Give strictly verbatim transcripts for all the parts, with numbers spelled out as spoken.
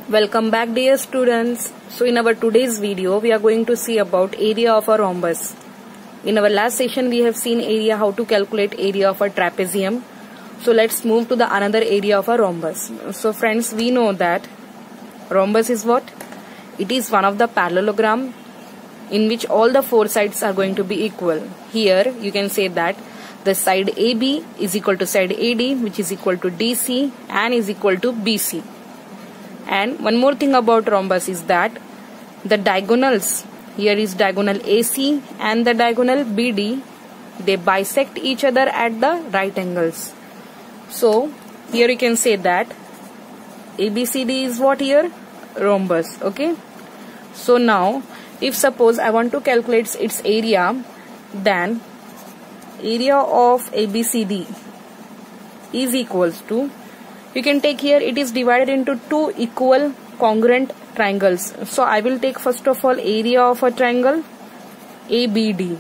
Welcome back, dear students. So in our today's video we are going to see about area of a rhombus. In our last session we have seen area, how to calculate area of a trapezium. So let's move to the another area of a rhombus. So friends, we know that rhombus is what? It is one of the parallelogram in which all the four sides are going to be equal. Here you can say that the side A B is equal to side A D, which is equal to D C and is equal to B C. And one more thing about rhombus is that the diagonals, here is diagonal A C and the diagonal B D, they bisect each other at the right angles. So here you can say that A B C D is what here? Rhombus. Okay. So now if suppose I want to calculate its area, then area of A B C D is equals to, you can take here, it is divided into two equal congruent triangles. So I will take first of all area of a triangle A B D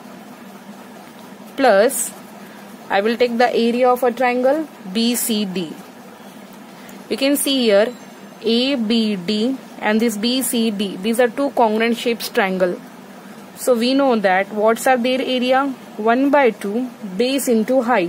plus I will take the area of a triangle B C D. You can see here A B D and this B C D, these are two congruent shapes triangle. So we know that what's are their area? one by two base into height.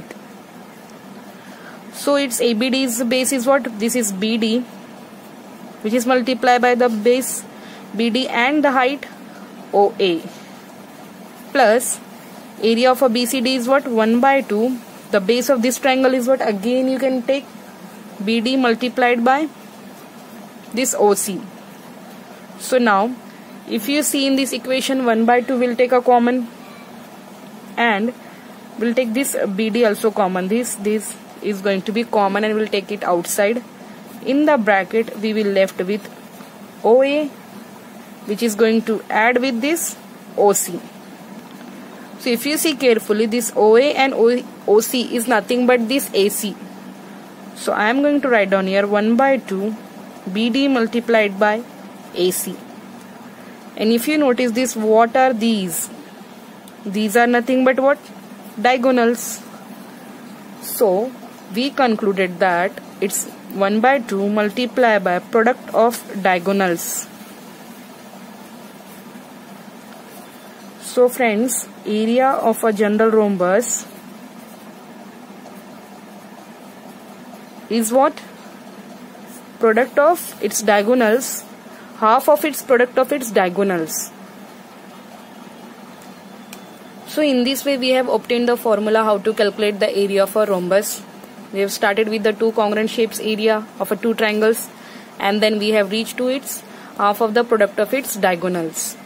So its A B D's base is what? This is B D, which is multiplied by the base B D and the height O A, plus area of a B C D is what? one by two. The base of this triangle is what? Again you can take B D multiplied by this O C. So now if you see in this equation, one by two will take a common and we'll take this B D also common. This this is going to be common and we'll take it outside. In the bracket we will left with O A, which is going to add with this O C. So if you see carefully, this O A and O C is nothing but this A C. So I am going to write down here one by two B D multiplied by A C. And if you notice this, what are these? These are nothing but what? Diagonals. So we concluded that it's one by two multiplied by product of diagonals. So friends, area of a general rhombus is what? Product of its diagonals, half of its product of its diagonals. So in this way we have obtained the formula how to calculate the area of a rhombus. We have started with the two congruent shapes area of a two triangles, and then we have reached to its half of the product of its diagonals.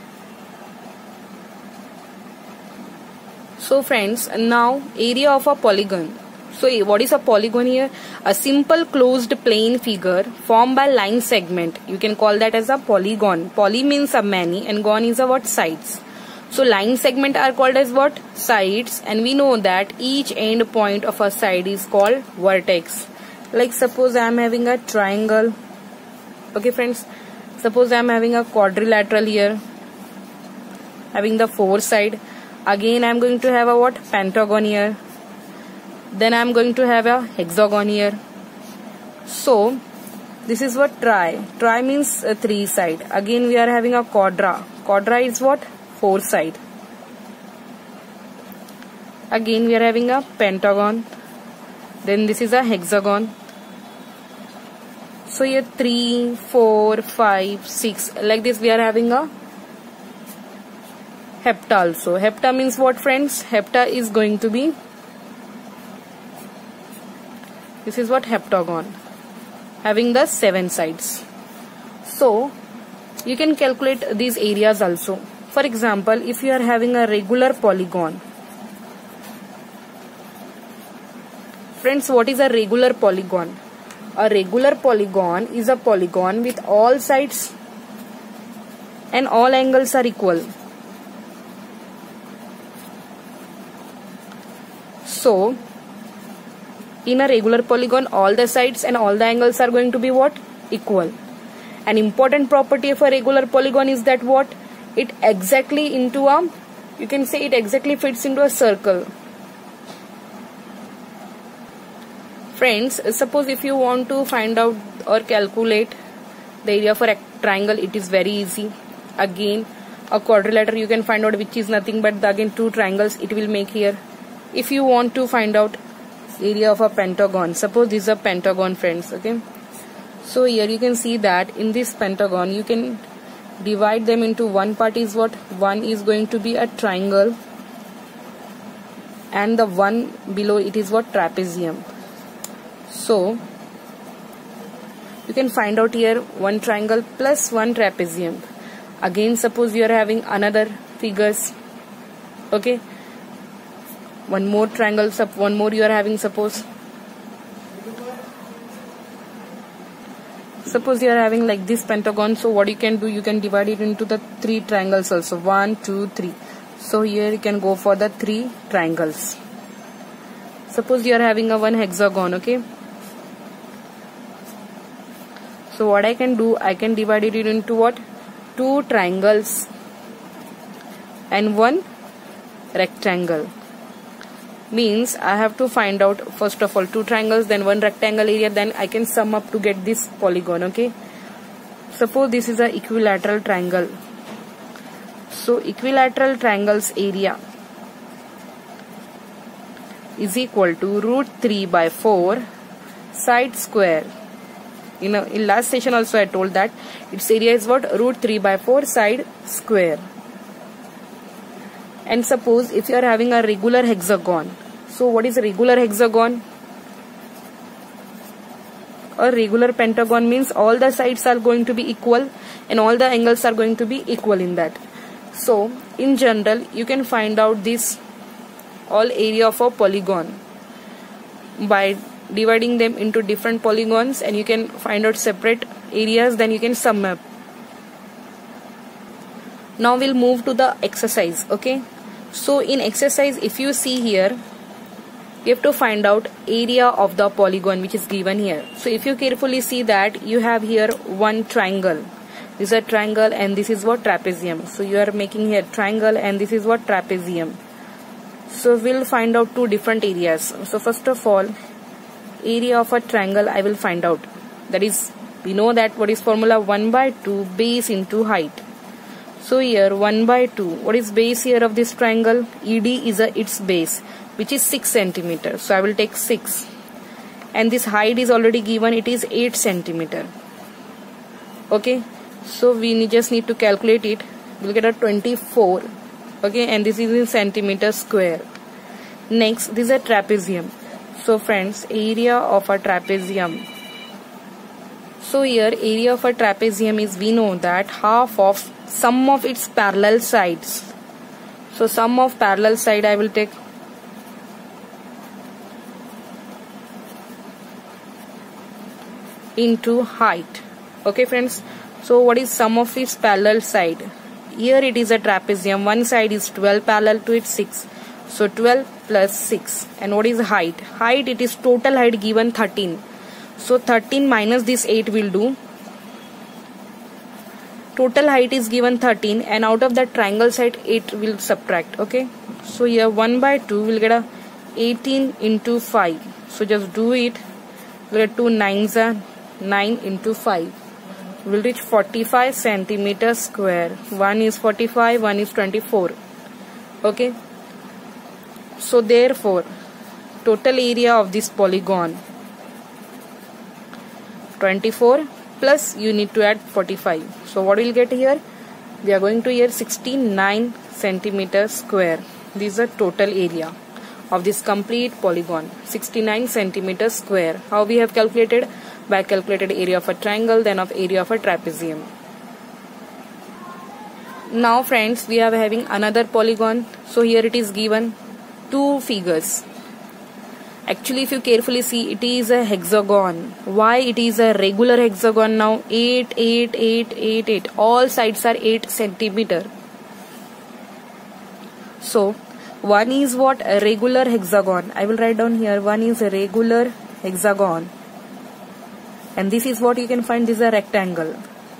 So friends, now area of a polygon. So what is a polygon here? A simple closed plane figure formed by line segment. You can call that as a polygon. Poly means a many and gon is a what? Sides. So line segment are called as what? Sides, and we know that each end point of a side is called vertex. Like suppose I am having a triangle. Okay friends, suppose I am having a quadrilateral here, having the four side. Again I am going to have a what? Pentagon here. Then I am going to have a hexagon here. So this is what? Tri. Tri means uh, three side. Again we are having a quadra. Quadra is what? Four side. Again we are having a pentagon. Then this is a hexagon. So here three, four, five, six. Like this we are having a hepta also. Hepta means what friends? Hepta is going to be, this is what? Heptagon, having the seven sides. So you can calculate these areas also. For example, if you are having a regular polygon. Friends, what is a regular polygon? A regular polygon is a polygon with all sides and all angles are equal. So in a regular polygon, all the sides and all the angles are going to be what? Equal. An important property of a regular polygon is that what? It exactly into a, you can say it exactly fits into a circle. Friends, suppose if you want to find out or calculate The area for a triangle, it is very easy. Again, a quadrilateral you can find out, which is nothing but the, again two triangles it will make here. If you want to find out area of a pentagon, suppose this is a pentagon, friends, okay. So here you can see that in this pentagon you can divide them into one part is what? One is going to be a triangle, and the one below it is what? Trapezium. So you can find out here one triangle plus one trapezium. Again, suppose you are having another figures, okay. One more triangle, one more you are having, suppose. Suppose you are having like this pentagon, so what you can do, you can divide it into the three triangles also. One, two, three. So here you can go for the three triangles. Suppose you are having a one hexagon, okay. So what I can do, I can divide it into what? Two triangles and one rectangle. Means I have to find out first of all two triangles, then one rectangle area, then I can sum up to get this polygon, okay. Suppose this is a equilateral triangle. So equilateral triangle's area is equal to root three by four side square. You know, in last session also I told that its area is what? Root three by four side square. And suppose if you are having a regular hexagon, so what is a regular hexagon? A regular pentagon means all the sides are going to be equal and all the angles are going to be equal in that. So in general you can find out this all area of a polygon by dividing them into different polygons, and you can find out separate areas, then you can sum up. Now we'll move to the exercise, okay. So in exercise, if you see here, you have to find out area of the polygon which is given here. So if you carefully see that you have here one triangle, this is a triangle and this is what? Trapezium. So you are making here triangle and this is what? Trapezium. So we'll find out two different areas. So first of all, area of a triangle I will find out. That is, we know that what is formula? one by two base into height. So here one by two, what is base here of this triangle? E D is a, its base, which is six centimeters. So I will take six. And this height is already given, it is eight centimeters. Okay. So we just need to calculate it. We'll get a twenty-four. Okay. And this is in centimeters square. Next, this is a trapezium. So friends, area of a trapezium. So here area of a trapezium is, we know that half of sum of its parallel sides. So sum of parallel side I will take into height. Okay friends. So what is sum of its parallel side? Here it is a trapezium. One side is twelve, parallel to it six. So twelve plus six. And what is height? Height, it is total height given thirteen. So thirteen minus this eight will do. Total height is given thirteen, and out of that triangle side eight will subtract. Okay. So here one by two will get a eighteen into five. So just do it. We'll get two nines are nine into five. We'll reach forty-five centimeters square. One is forty-five, one is twenty-four. Okay. So therefore, total area of this polygon twenty-four plus you need to add forty-five. So what we'll get here? We are going to here sixty-nine centimeters square. This is the total area of this complete polygon, sixty-nine centimeters square. How we have calculated? By calculated area of a triangle, then of area of a trapezium. Now friends, we are having another polygon. So here it is given two figures. Actually, if you carefully see, it is a hexagon. Why it is a regular hexagon now? eight, eight, eight, eight, eight. All sides are eight centimeter. So one is what? A regular hexagon. I will write down here. One is a regular hexagon. And this is what you can find. This is a rectangle.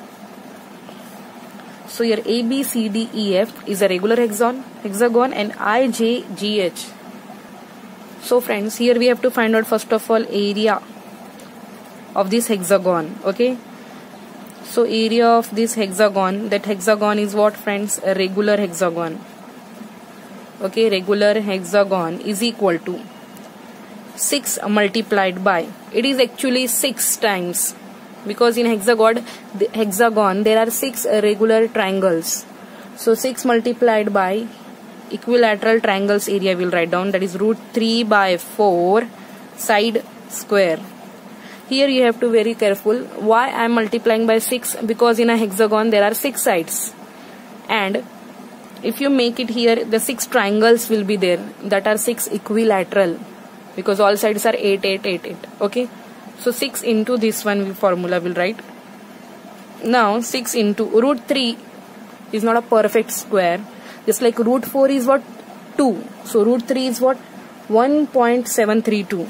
So your A, B, C, D, E, F is a regular hexagon, hexagon and I, J, G, H. So friends, here we have to find out first of all area of this hexagon. Okay. So area of this hexagon, that hexagon is what, friends? A regular hexagon. Okay, regular hexagon is equal to six multiplied by, it is actually six times, because in hexagon, the hexagon there are six regular triangles. So six multiplied by equilateral triangles area we'll write down, that is root three by four side square. Here you have to be very careful. Why I am multiplying by six? Because in a hexagon there are six sides, and if you make it here, the six triangles will be there, that are six equilateral, because all sides are eight, eight, eight, eight. Okay, so six into this one formula will write. Now six into root three is not a perfect square, just like root four is what? two. So root three is what? one point seven three two.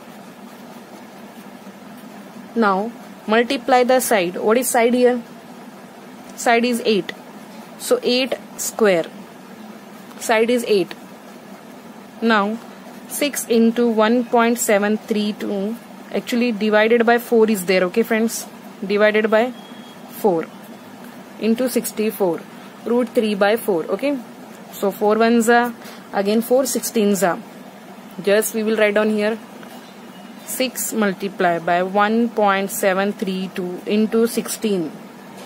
Now multiply the side. What is side here? Side is eight. So eight square. Side is eight. Now six into one point seven three two, actually divided by four is there. Okay friends, divided by four into sixty-four, root three by four. Okay, so four ones are again four, sixteens are. Just we will write down here six multiplied by one point seven three two into sixteen.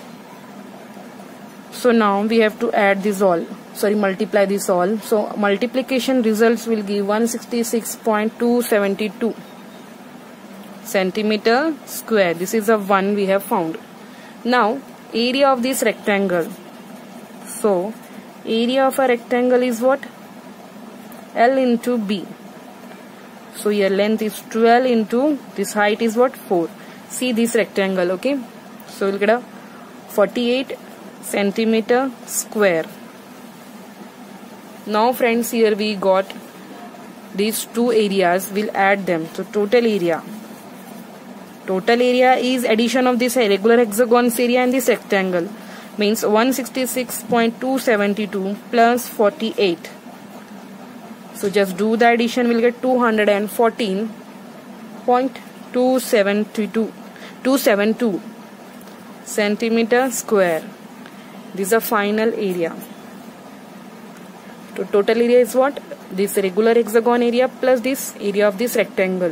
So now we have to add this all, sorry, multiply this all. So multiplication results will give one hundred sixty-six point two seven two centimeter square. This is a one we have found. Now area of this rectangle. So area of a rectangle is what? L into B. So your length is twelve into this height is what? four. See this rectangle. Okay, so we'll get a forty-eight centimeter square. Now friends, here we got these two areas, we'll add them. So total area, total area is addition of this regular hexagon's area and this rectangle, means one hundred sixty-six point two seven two plus forty-eight. So just do the addition, we'll get two hundred fourteen point two seven two centimeter square. This is a final area. So total area is what? This regular hexagon area plus this area of this rectangle.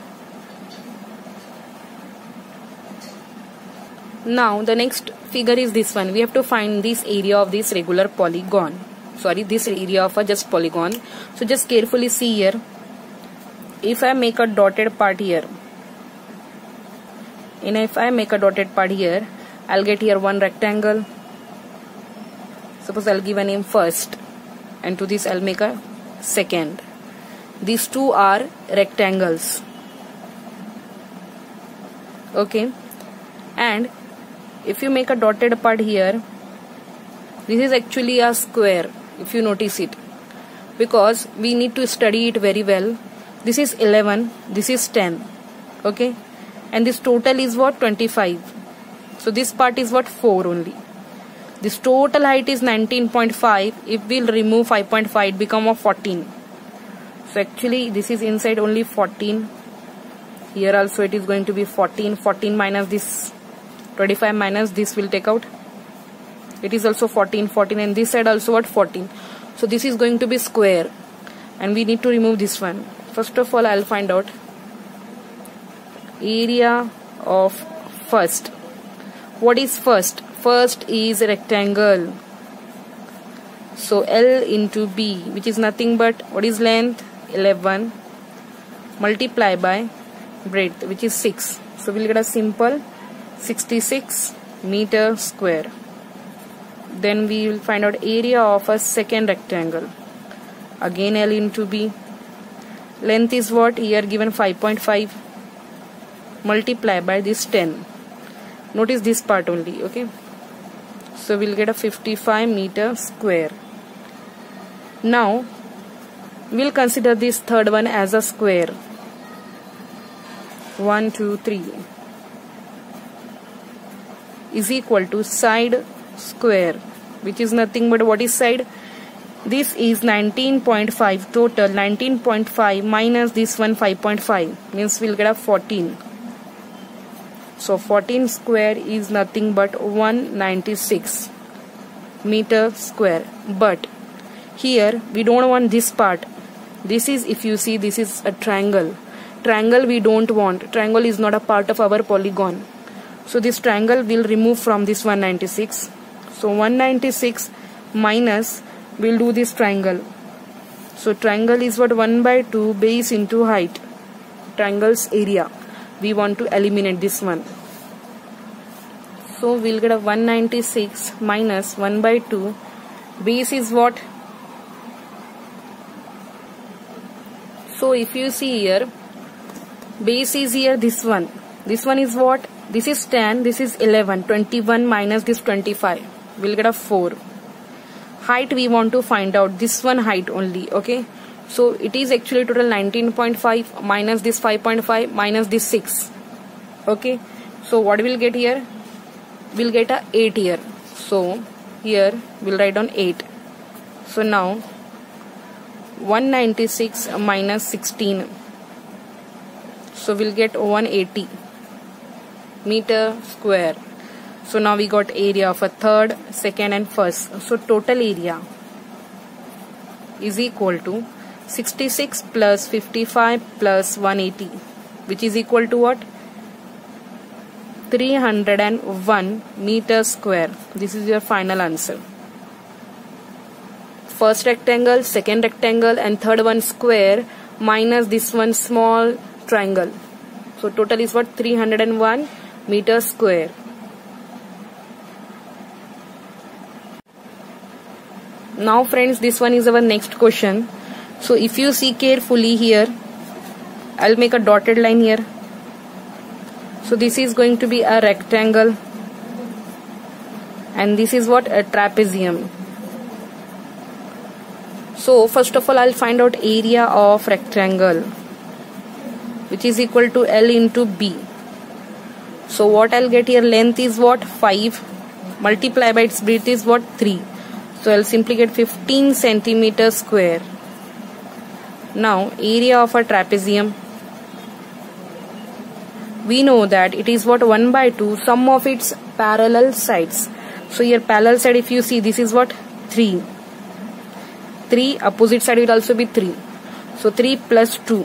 Now the next figure is this one. We have to find this area of this regular polygon. Sorry, this area of a just polygon. So just carefully see here. If I make a dotted part here, and if I make a dotted part here, I'll get here one rectangle. Suppose I'll give a name first, and to this I'll make a second. These two are rectangles. Okay, and if you make a dotted part here, this is actually a square, if you notice it, because we need to study it very well. This is eleven, this is ten. Okay, and this total is what? twenty-five. So this part is what? four only. This total height is nineteen point five. If we'll remove five point five, it become of fourteen. So actually this is inside only fourteen. Here also it is going to be fourteen. fourteen minus this twenty-five minus this will take out. It is also fourteen, fourteen, and this side also what? fourteen. So this is going to be square, and we need to remove this one. First of all, I'll find out area of first. What is first? First is rectangle. So L into B, which is nothing but what is length? eleven, multiply by breadth, which is six. So we'll get a simple sixty-six meter square. Then we will find out area of a second rectangle. Again L into B. Length is what? Here given five point five, multiply by this ten. Notice this part only. Okay, so we'll get a fifty-five meter square. Now we'll consider this third one as a square. one, two, three is equal to side square, which is nothing but what is side? This is nineteen point five total. nineteen point five minus this one five point five means we'll get a fourteen. So fourteen square is nothing but one hundred ninety-six meter square. But here we don't want this part. This is, if you see, this is a triangle. Triangle we don't want. Triangle is not a part of our polygon. So this triangle will remove from this one hundred ninety-six. So one hundred ninety-six minus, we'll do this triangle. So triangle is what? one by two base into height. Triangle's area. We want to eliminate this one. So we'll get a one hundred ninety-six minus one by two. Base is what? So if you see here, base is here this one. This one is what? This is ten, this is eleven. twenty-one minus this twenty-five. We'll get a four. Height we want to find out. This one height only. Okay. So it is actually total nineteen point five minus this five point five minus this six. Okay. So what we'll get here? We'll get a eight here. So here we'll write down eight. So now one hundred ninety-six minus sixteen. So we'll get one hundred eighty meter square. So now we got area of a third, second and first. So total area is equal to sixty-six plus fifty-five plus one hundred eighty, which is equal to what? three hundred one meter square. This is your final answer. First rectangle, second rectangle and third one square minus this one small triangle. So total is what? three hundred one meter square. Now friends, this one is our next question. So if you see carefully here, I'll make a dotted line here. So this is going to be a rectangle and this is what? A trapezium. So first of all, I'll find out area of rectangle, which is equal to L into B. So what I'll get here? Length is what? five. Multiply by its breadth is what? three. So I'll simply get fifteen centimeters square. Now area of a trapezium. We know that it is what? one by two, sum of its parallel sides. So here parallel side, if you see, this is what? three. three, opposite side will also be three. So three plus two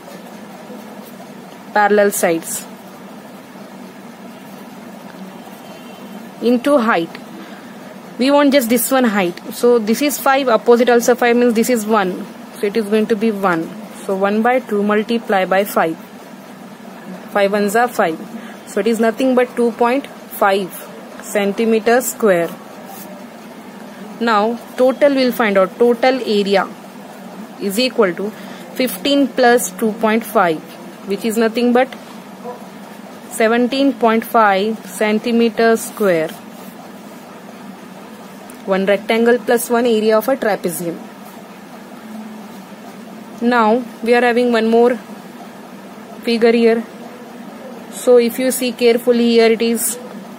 parallel sides into height. We want just this one height. So this is five, opposite also five, means this is one. So it is going to be one. So one by two multiply by five. five ones are five. So it is nothing but two point five centimeters square. Now total we'll find out. Total area is equal to fifteen plus two point five, which is nothing but seventeen point five centimeters square. One rectangle plus one area of a trapezium. Now we are having one more figure here. So if you see carefully here, it is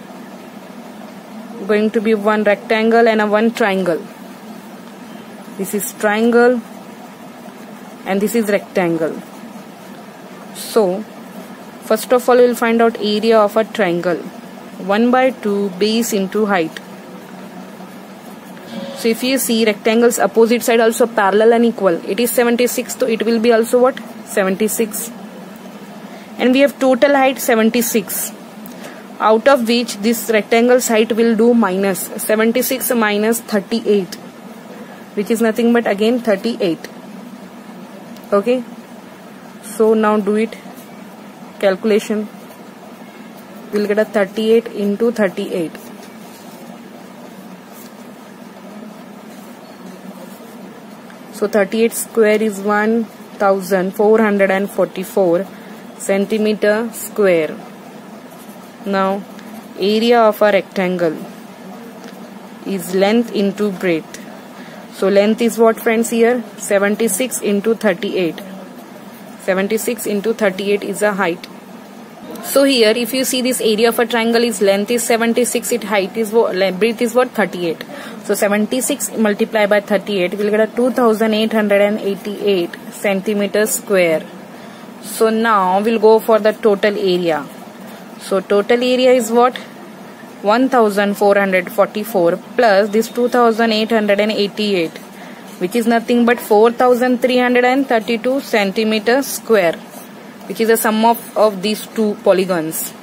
going to be one rectangle and a one triangle. This is triangle and this is rectangle. So first of all, we will find out area of a triangle. one by two base into height. So if you see rectangle's opposite side also parallel and equal, it is seventy-six, so it will be also what? seventy-six. And we have total height seventy-six, out of which this rectangle's height will do minus seventy-six minus thirty-eight, which is nothing but again thirty-eight. Okay, so now do it calculation. We'll get a thirty-eight into thirty-eight. So thirty-eight square is one thousand four hundred forty-four centimeter square. Now area of a rectangle is length into breadth. So length is what, friends, here? seventy-six into thirty-eight. seventy-six into thirty-eight is a height. So here if you see, this area of a triangle is length is seventy-six, its height is what, breadth is what? thirty-eight. So seventy-six multiplied by thirty-eight, we'll get a two thousand eight hundred eighty-eight centimeters square. So now we'll go for the total area. So total area is what? one thousand four hundred forty-four plus this two thousand eight hundred eighty-eight, which is nothing but four thousand three hundred thirty-two centimeters square, which is the sum of, of these two polygons.